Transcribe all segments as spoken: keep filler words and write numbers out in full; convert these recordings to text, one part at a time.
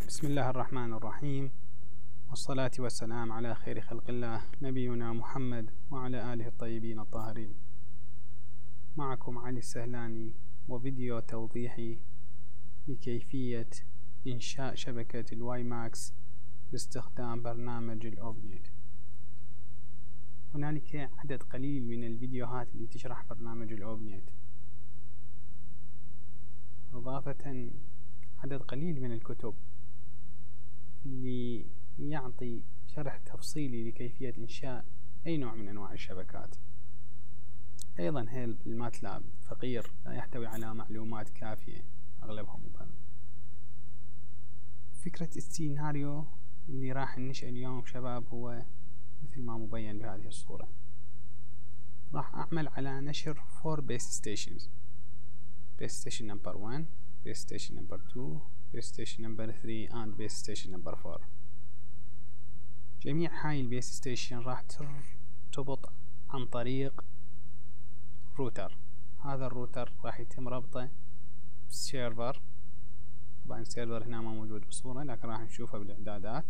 بسم الله الرحمن الرحيم، والصلاة والسلام على خير خلق الله نبينا محمد وعلى آله الطيبين الطاهرين. معكم علي السهلاني وفيديو توضيحي لكيفية إنشاء شبكة الواي ماكس باستخدام برنامج الأوبنيت. هنالك عدد قليل من الفيديوهات اللي تشرح برنامج الأوبنيت، إضافة عدد قليل من الكتب اللي يعطي شرح تفصيلي لكيفية إنشاء أي نوع من أنواع الشبكات. أيضا هيلب الماتلاب فقير، لا يحتوي على معلومات كافية، أغلبها مبهم. فكرة السيناريو اللي راح ننشأ اليوم شباب هو مثل ما مبين بهذه الصورة. راح أعمل على نشر four base stations: base station number one, base station number two, base station number three and base station number four. جميع هاي البيس ستيشن راح ترتبط عن طريق روتر. هذا الروتر راح يتم ربطه بالسيرفر. طبعا السيرفر هنا ما موجود بالصورة، لكن راح نشوفه بالاعدادات.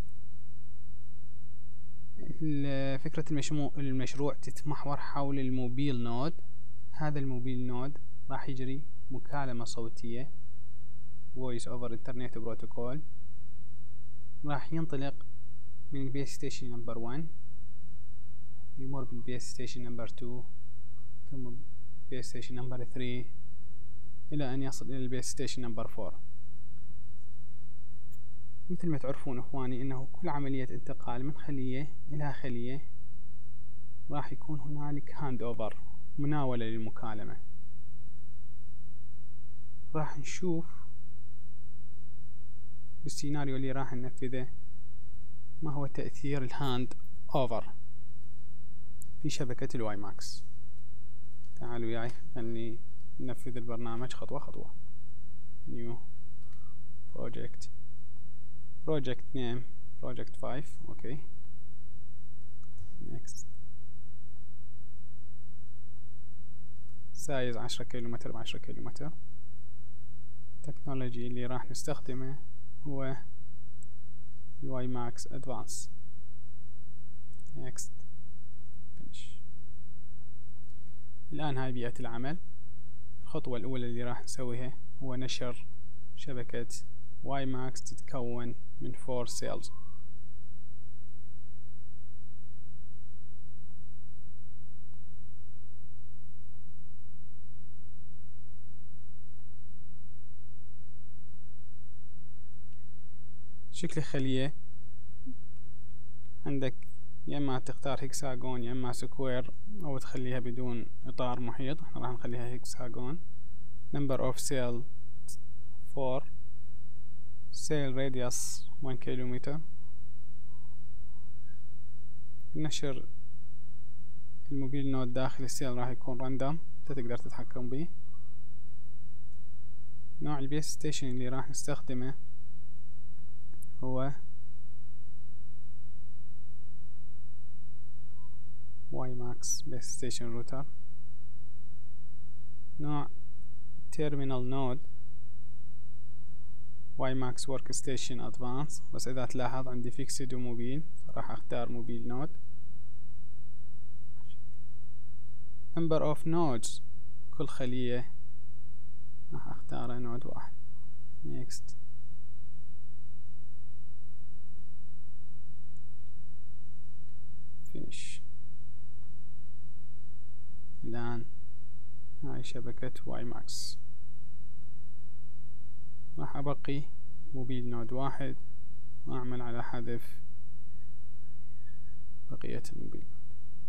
فكرة المشروع تتمحور حول الموبيل نود. هذا الموبيل نود راح يجري مكالمة صوتية voice over internet protocol، راح ينطلق من البيس ستيشن نمبر واحد يمر بالبيس ستيشن نمبر اثنين ثم البيس ستيشن نمبر ثلاثة إلى أن يصل إلى البيس ستيشن نمبر أربعة. مثل ما تعرفون إخواني إنه كل عملية انتقال من خلية إلى خلية راح يكون هنالك هاند أوفر، مناولة للمكالمة. راح نشوف بالسيناريو اللي راح ننفذه ما هو تأثير الهاند أوفر في شبكة الواي ماكس. تعالوا وياي خلني ننفذ البرنامج خطوة خطوة. New project project name project five. okay, next. سايز عشرة كيلومتر بعشرة كيلومتر. التكنولوجي اللي راح نستخدمه هو الواي ماكس ادفانس. next finish. الآن هاي بيئة العمل. الخطوة الأولى اللي راح نسويها هو نشر شبكة واي ماكس تتكون من four cells. شكل الخلية عندك يا اما تختار هكساغون يا اما سكوير او تخليها بدون اطار محيط. احنا راح نخليها هكساغون. number of cell four, cell radius one كيلومتر. نشر الموبيل نود داخل السيل راح يكون راندوم، انت تقدر تتحكم به. نوع البيس ستيشن اللي راح نستخدمه هو واي ماكس بيس ستيشن روتر. نوع تيرمينال نود واي ماكس ورك ستيشن ادفانس، بس اذا تلاحظ عندي فيكسد وموبيل فراح اختار موبيل نود. number of nodes، كل خلية راح اختار نود واحد. next. finish. الآن هاي شبكة واي ماكس. راح أبقي موبيل نود واحد وأعمل على حذف بقية الموبيل نود.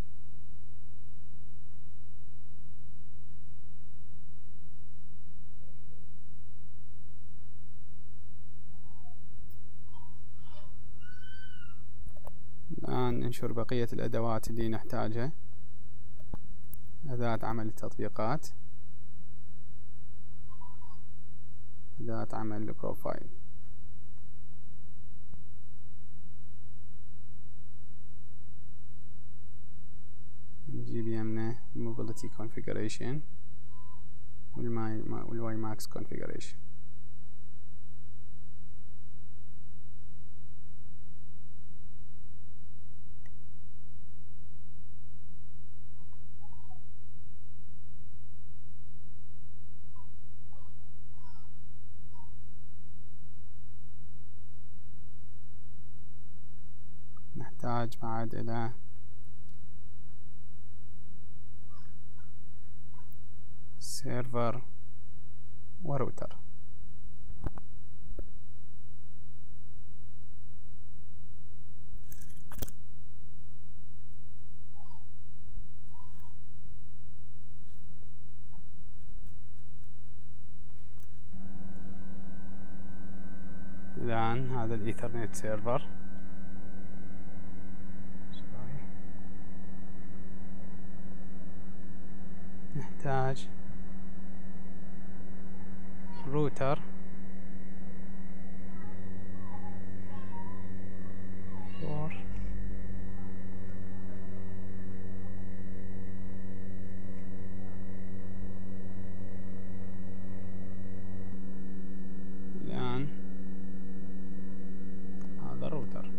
الآن ننشر بقية الأدوات اللي نحتاجها. أداة عمل التطبيقات، أداة عمل البروفايل. نجيب يمنا Mobility Configuration والواي ماكس Configuration. نحتاج بعد إلى سيرفر وروتر. الآن هذا الإيثرنت سيرفر، نحتاج روتر فور الآن هذا الروتر.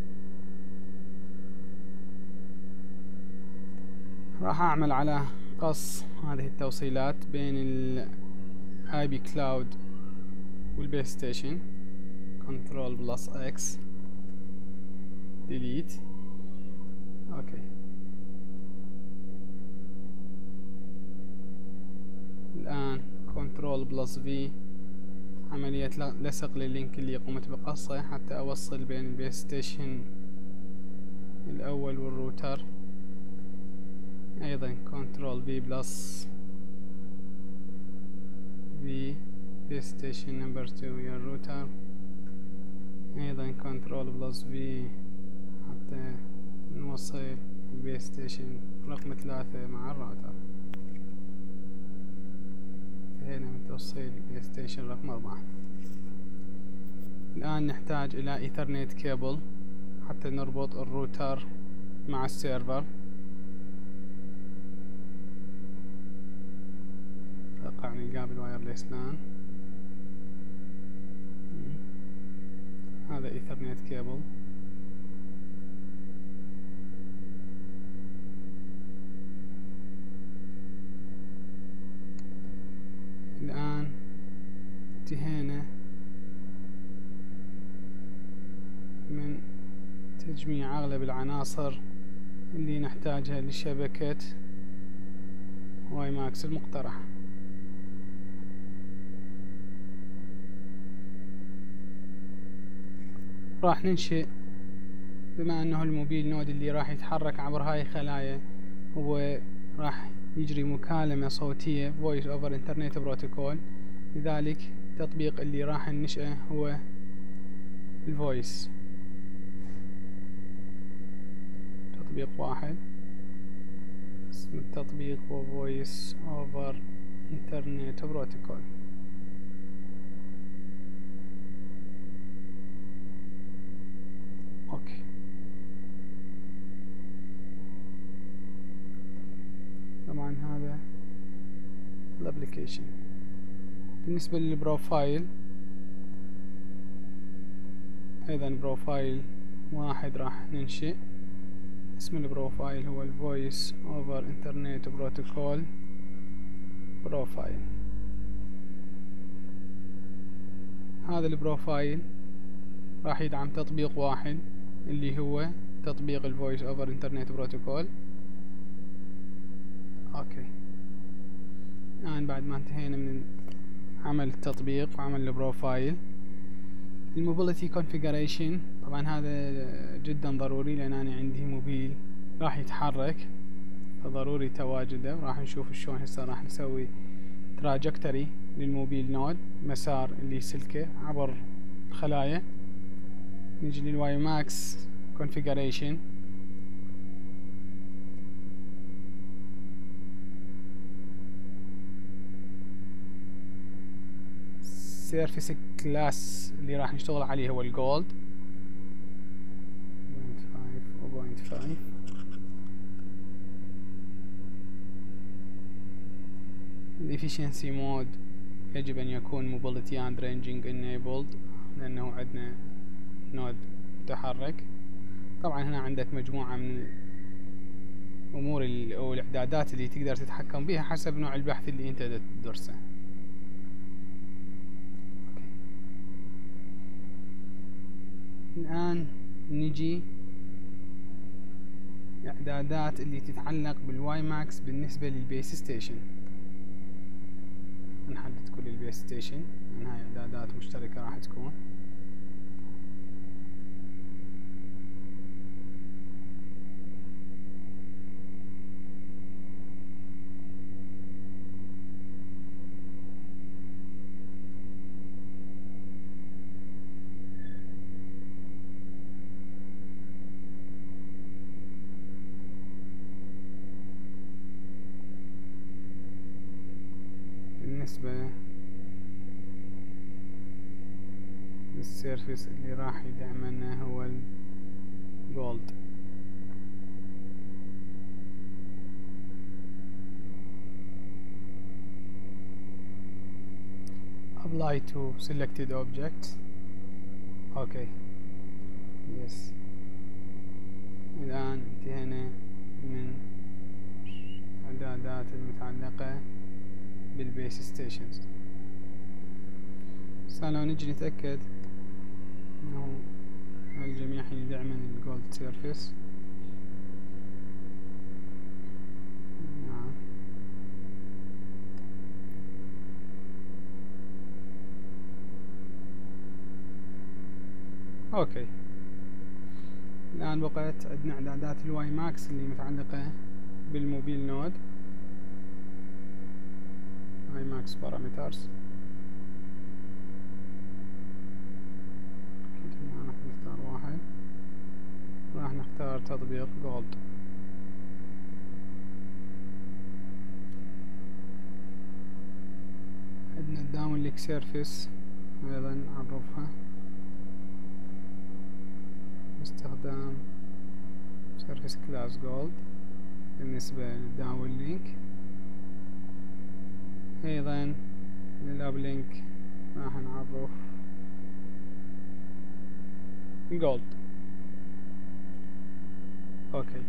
راح أعمل على قص هذه التوصيلات بين ال آي بي كلاود والبيس ستيشن. كنترول بلس اكس ديليت. اوكي، الآن كنترول بلس في عملية لصق لللينك اللي قمت بقصه حتى أوصل بين البيس ستيشن الأول والروتر. أيضا كنترول في بلس في بيس ستيشن نمبر تو ويا الروتر. أيضا كنترول بلس في حتى نوصل البيس ستيشن رقم ثلاثة مع الراوتر. انتهينا من توصيل البيس ستيشن رقم أربعة. الآن نحتاج إلى إيثرنت كيبل حتى نربط الروتر مع السيرفر. أتوقع نلقاه بالوايرلس لان. هذا إيثرنت كيبل. الآن انتهينا من تجميع أغلب العناصر اللي نحتاجها لشبكة واي ماكس المقترحة. راح ننشئ، بما انه الموبيل نود اللي راح يتحرك عبر هاي الخلايا هو راح يجري مكالمة صوتية voice over internet protocol، لذلك التطبيق اللي راح ننشئه هو الفويس. تطبيق واحد، اسم التطبيق هو voice over internet protocol. اوكي، طبعا هذا الابليكيشن. بالنسبة للبروفايل ايضا بروفايل واحد راح ننشئ. اسم البروفايل هو الفويس اوفر انترنت بروتوكول بروفايل. هذا البروفايل راح يدعم تطبيق واحد اللي هو تطبيق الفويس اوفر انترنت بروتوكول. اوكي، الآن بعد ما انتهينا من عمل التطبيق وعمل البروفايل، الموبيليتي كونفيجريشن طبعا هذا جدا ضروري لان انا عندي موبيل راح يتحرك فضروري تواجده. وراح نشوف شلون هسه راح نسوي تراجكتوري للموبيل نود، مسار اللي سلكه عبر الخلايا. نجي للواي ماكس كونفيجريشن. سيرفيس كلاس اللي راح نشتغل عليه هو الجولد صفر فاصلة خمسة. الافشنسي مود يجب ان يكون موبيليتي اند رينجينج انيبلد لانه عندنا نود متحرك. طبعا هنا عندك مجموعة من امور او الاعدادات اللي تقدر تتحكم بها حسب نوع البحث اللي انت تدرسه. الآن نجي الاعدادات اللي تتعلق بالواي ماكس بالنسبة للبيس ستيشن. نحدد كل البيس ستيشن، لأن هاي اعدادات مشتركة راح تكون. بالنسبة للسيرفيس اللي راح يدعمنا هو الجولد. apply to selected object. اوكي يس. الآن انتهينا من الاعدادات المتعلقة بالبيس ستيشنز. هسه لو نجي نتأكد انه الجميع يدعمن الجولد سيرفيس. نعم. اوكي الآن بقت عندنا اعدادات الواي ماكس اللي متعلقة بالموبيل نود. واي ماكس بارامترز. راح نختار واحد، راح نختار تطبيق جولد. عندنا الداون لينك سيرفيس ايضا نعرفها باستخدام سيرفيس كلاس جولد. بالنسبة للداون لينك ايضا للاب لينك راح نعرف جولد. اوكي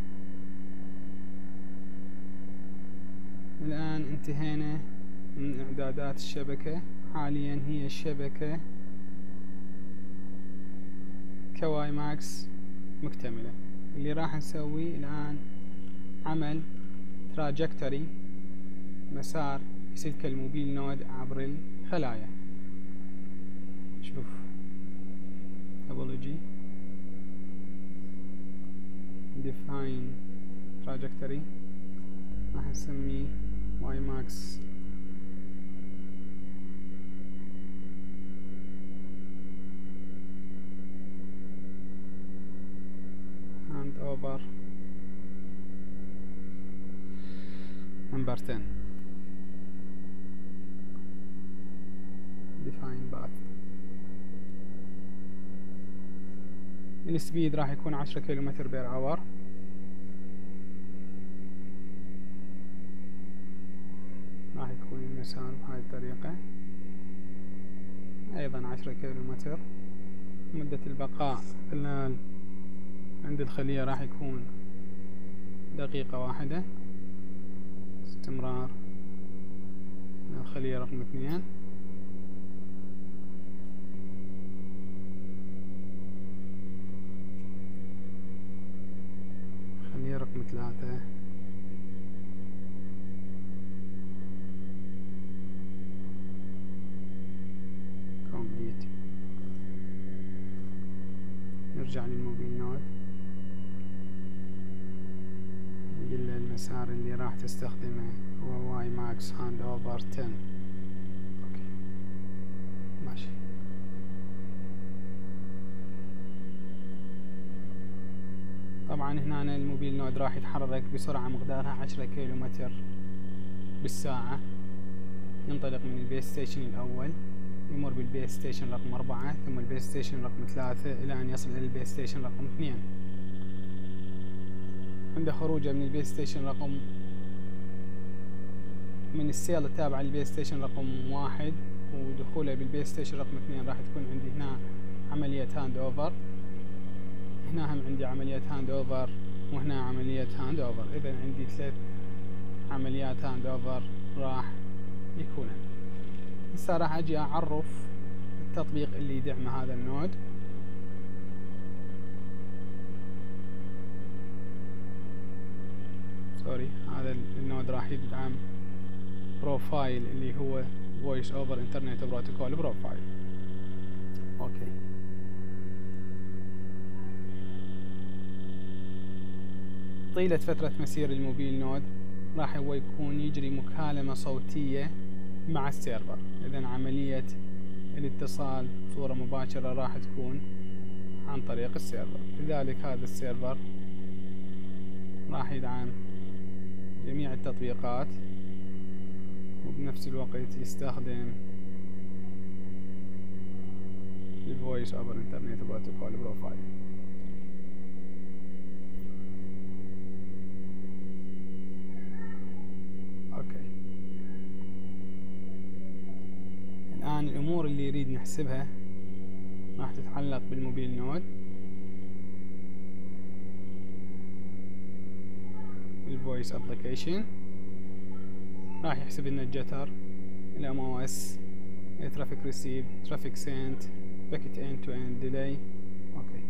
الآن انتهينا من اعدادات الشبكة. حاليا هي الشبكة كواي ماكس مكتملة. اللي راح نسويه الآن عمل تراجكتوري، مسار يسلك الموبيل نود عبر الخلايا. شوف topology define trajectory راح نسميه واي ماكس hand over number ten. define path. السبيد راح يكون عشرة كيلومتر بير اور. راح يكون المسار بهاي الطريقة ايضا عشرة كيلومتر. مدة البقاء خلال عند الخلية راح يكون دقيقة واحدة. استمرار الخلية رقم اثنين. خلية رقم ثلاثة. كومبليت. نرجع للموبيل نود، يقول له المسار اللي راح تستخدمه هو واي ماكس هاند اوفر عشرة. اوكي ماشي. طبعا هنا الموبيل نود راح يتحرك بسرعة مقدارها عشرة كيلومتر بالساعة. ينطلق من البيس ستيشن الأول، يمر بالبيس ستيشن رقم أربعة، ثم البيس ستيشن رقم ثلاثة، إلى أن يصل إلى البيس ستيشن رقم اثنين. عند خروجه من البيس ستيشن رقم من السيل التابعة للبيس ستيشن رقم واحد ودخوله بالبيس ستيشن رقم اثنين راح تكون عندي هنا عملية هاند اوفر. هنا هم عندي عملية هاند اوفر وهنا عملية هاند اوفر. إذا عندي ثلاث عمليات هاند اوفر راح يكونن. هسه راح اجي اعرف التطبيق اللي يدعم هذا النود. راح يدعم بروفايل اللي هو Voice over Internet Protocol بروفايل. اوكي، طيلة فترة مسير الموبيل نود راح هو يكون يجري مكالمة صوتية مع السيرفر. إذن عملية الاتصال بصورة مباشرة راح تكون عن طريق السيرفر. لذلك هذا السيرفر راح يدعم جميع التطبيقات، وبنفس الوقت يستخدم ال Voice over Internet Protocol بروفايل. اوكي، الآن الأمور اللي يريد نحسبها راح تتعلق بالموبيل نود. الفويس ابليكيشن راح يحسب لنا الجتر، الام او اس، الترافيك ريسيف، ترافيك سنت، باكيت اند تو اند ديلي. اوكي،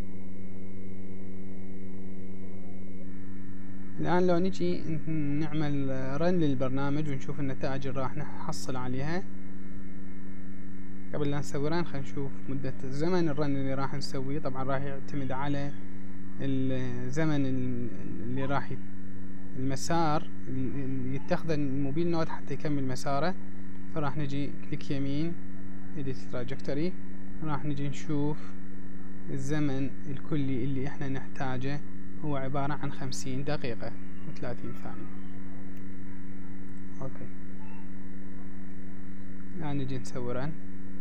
الآن لو نجي نعمل رن للبرنامج ونشوف النتائج اللي راح نحصل عليها. قبل لا نسوي رن خلينا نشوف مدة زمن الرن اللي راح نسويه. طبعا راح يعتمد على الزمن اللي راح المسار اللي يتخذه الموبيل نود حتى يكمل مساره. فراح نجي كليك يمين edit trajectory، راح نجي نشوف الزمن الكلي اللي احنا نحتاجه هو عبارة عن خمسين دقيقة وثلاثين ثانية. اوكي، الآن نجي نسوي رن.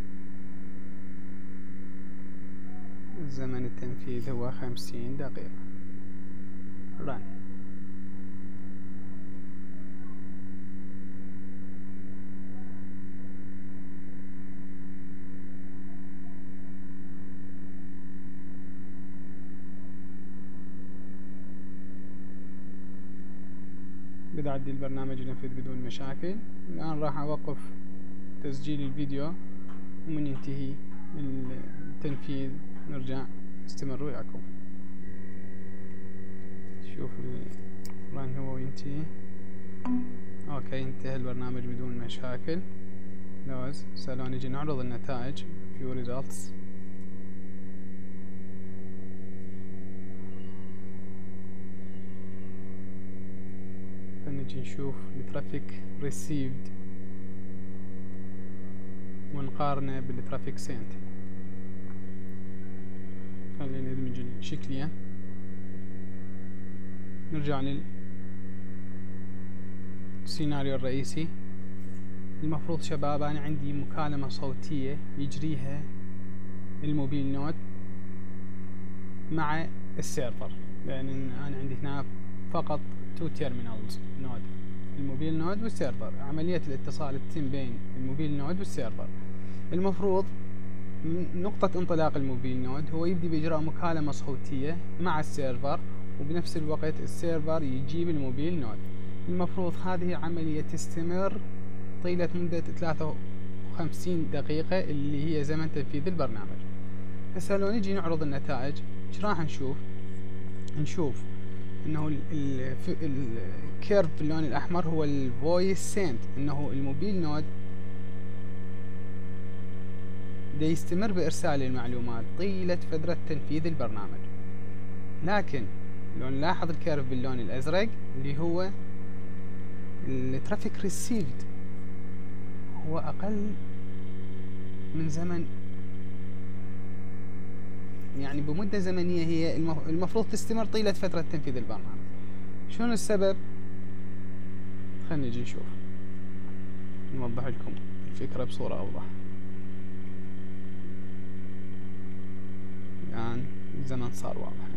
زمن التنفيذ هو خمسين دقيقة. رن. بدأ عندي البرنامج ينفذ بدون مشاكل. الآن راح أوقف تسجيل الفيديو، ومن ينتهي التنفيذ نرجع نستمر وياكم. شوف الرن هو ينتهي. اوكي، انتهى البرنامج بدون مشاكل. لوز سألون نجي نعرض النتائج view results. نجي نشوف الترافيك received ونقارنه بالترافيك sent. خلينا ندمج شكليا. نرجع للسيناريو الرئيسي. المفروض شباب أنا عندي مكالمة صوتية يجريها الموبيل نود مع السيرفر، لأن أنا عندي هنا فقط تو تيرمينالز نود، الموبيل نود والسيرفر. عملية الاتصال تتم بين الموبيل نود والسيرفر. المفروض نقطة انطلاق الموبيل نود هو يبدي بإجراء مكالمة صوتية مع السيرفر، وبنفس الوقت السيرفر يجيب الموبيل نود. المفروض هذه العملية تستمر طيلة مدة ثلاثة وخمسين دقيقة اللي هي زمن تنفيذ البرنامج. هسه لو نجي نعرض النتائج ايش راح نشوف؟ نشوف انه الكيرف باللون الاحمر هو الفويس سنت، انه الموبيل نود دا يستمر بإرسال المعلومات طيلة فترة تنفيذ البرنامج. لكن لو نلاحظ الكيرف باللون الأزرق اللي هو الترافيك ريسيفد هو أقل من زمن، يعني بمدة زمنية هي المفروض تستمر طيلة فترة تنفيذ البرنامج. شنو السبب؟ خلينا نجي نشوف نوضح لكم الفكرة بصورة أوضح. الآن الزمن صار واضح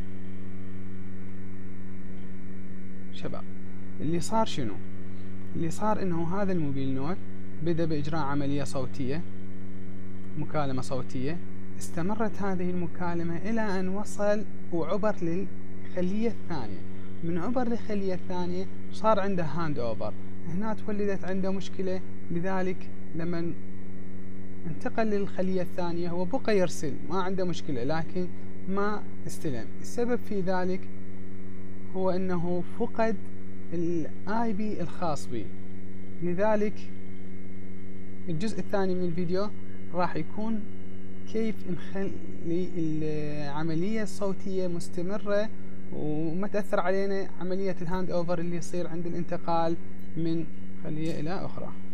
شباب. اللي صار شنو؟ اللي صار انه هذا الموبيل نود بدأ بإجراء عملية صوتية، مكالمة صوتية. استمرت هذه المكالمة إلى أن وصل وعبر للخلية الثانية. من عبر للخلية الثانية صار عنده هاند اوفر، هنا تولدت عنده مشكلة. لذلك لما انتقل للخلية الثانية هو بقى يرسل، ما عنده مشكلة، لكن ما استلم. السبب في ذلك هو انه فقد الاي بي الخاص بي. لذلك الجزء الثاني من الفيديو راح يكون كيف نخلي العملية الصوتية مستمرة وما تأثر علينا عملية الهاند اوفر اللي يصير عند الانتقال من خلية الى اخرى.